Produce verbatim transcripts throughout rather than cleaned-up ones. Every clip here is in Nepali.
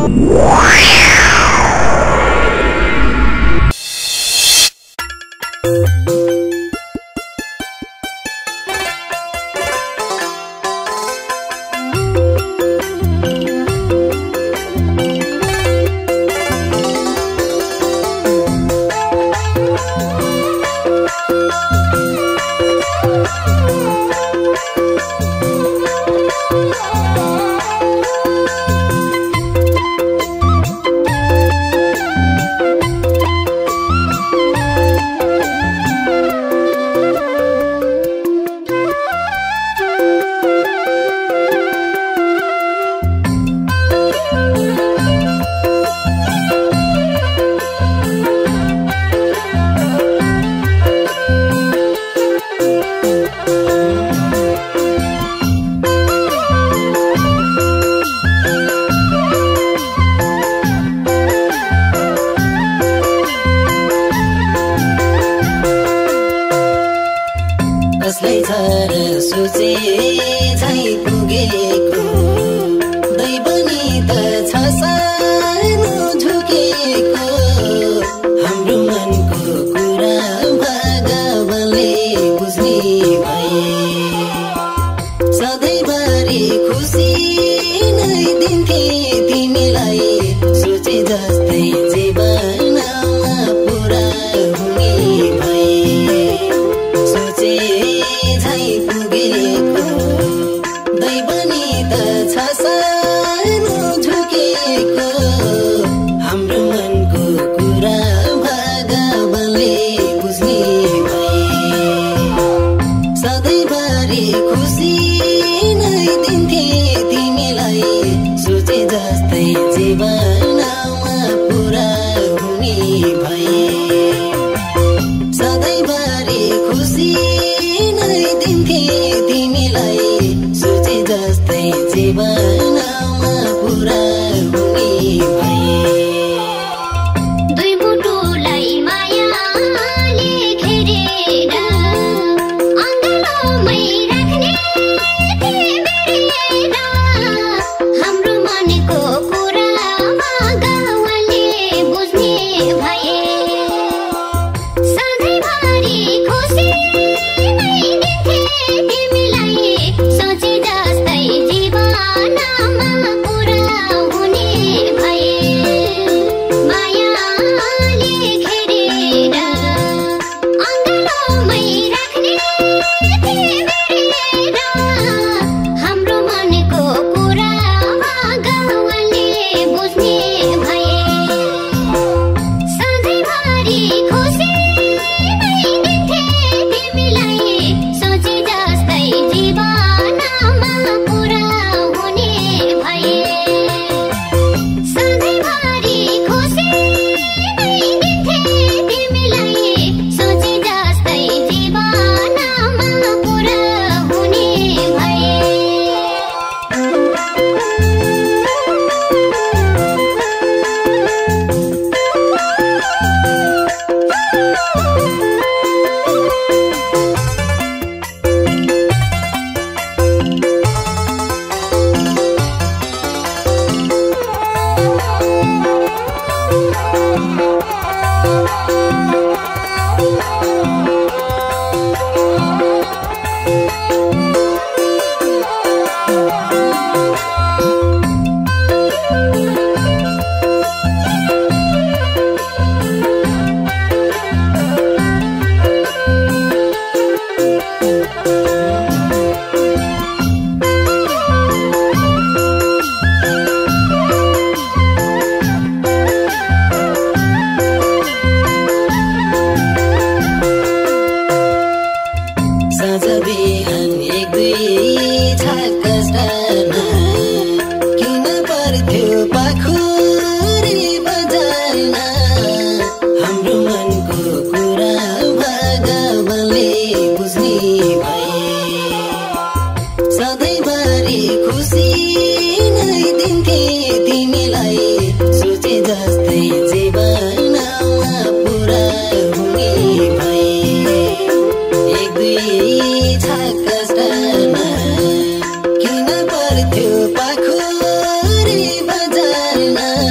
किन पर्थ्यो पाखुरी बजारमा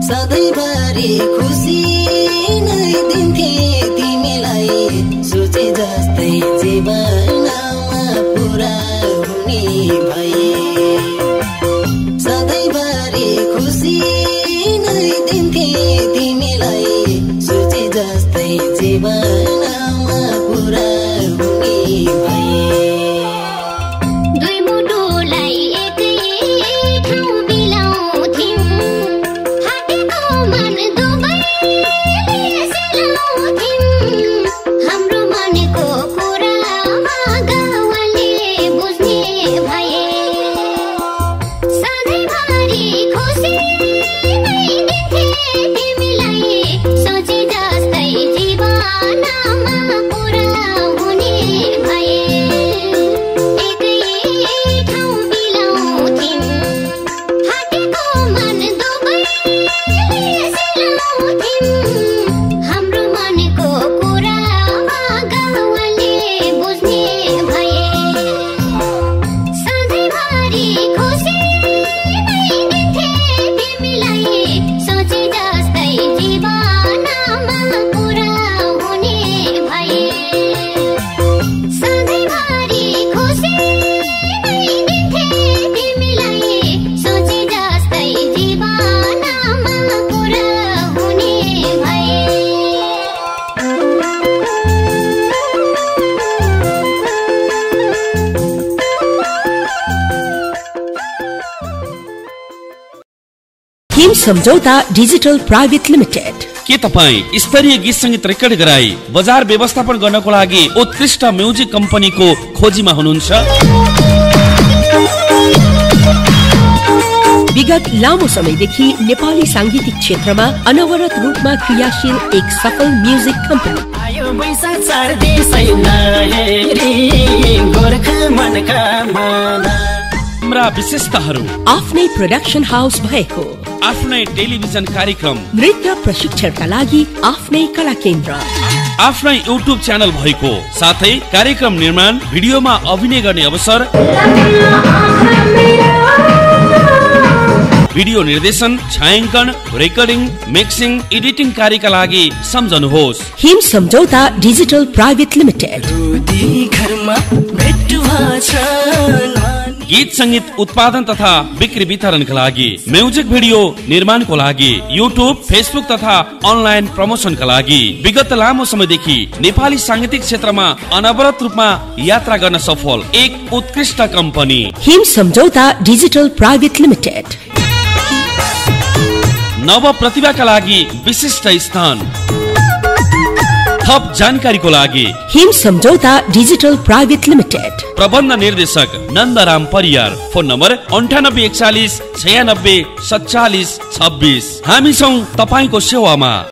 सधैँभरि खुसी नै दिन्थे तिमीलाई सोचे जस्तै जीवनमा पुरा हुने भए सधैँभरि खुसी नै दिन्थे तिमीलाई सोचे जस्तै जीवनमा पुरा हुने भए सम्झौता डिजिटल प्राइवेट लिमिटेड। के तपाईँ स्तरीय गीत संगीत रेकर्ड गराई बजार व्यवस्थापन गर्नको लागि उत्कृष्ट म्युजिक कम्पनीको खोजीमा हुनुहुन्छ? विगत लामो समयदेखि नेपाली सांगीतिक क्षेत्रमा अनवरत रूपमा क्रियाशील एक सफल म्युजिक कम्पनी हाम्रा विशेषताहरू आफ्नै प्रोडक्सन हाउस भएको, आफ्नै टेलिभिजन कार्यक्रम, नृत्य प्रशिक्षणका लागि आफ्नै कला केन्द्र, आफ्नै युट्युब च्यानल भएको, साथै कार्यक्रम निर्माण, भिडियोमा अभिनय गर्ने अवसर, भिडियो निर्देशन, छायाङ्कन, रेकर्डिङ, मिक्सिङ, एडिटिङ कार्यका लागि सम्झनुहोस् हिम सम्झौता डिजिटल प्राइवेट लिमिटेड। गीत संगीत उत्पादन तथा बिक्री वितरणका लागि, म्युजिक भिडियो निर्माणको लागि, युट्युब, फेसबुक तथा अनलाइन प्रमोसनका लागि विगत लामो समयदेखि नेपाली सांगीतिक क्षेत्रमा अनवरत रूपमा यात्रा गर्न सफल एक उत्कृष्ट कम्पनी हिम सम्झौता डिजिटल प्राइवेट लिमिटेड। नव प्रतिभाका लागि विशिष्ट स्थान। थप जानकारीको लागि हिम सम्झौता डिजिटल प्राइवेट लिमिटेड। प्रबन्ध निर्देशक नन्दराम परियार। फोन नम्बर अन्ठानब्बे एकचालिस छयानब्बे सत्तालिस छब्बिस। हामी छौं तपाईको सेवामा।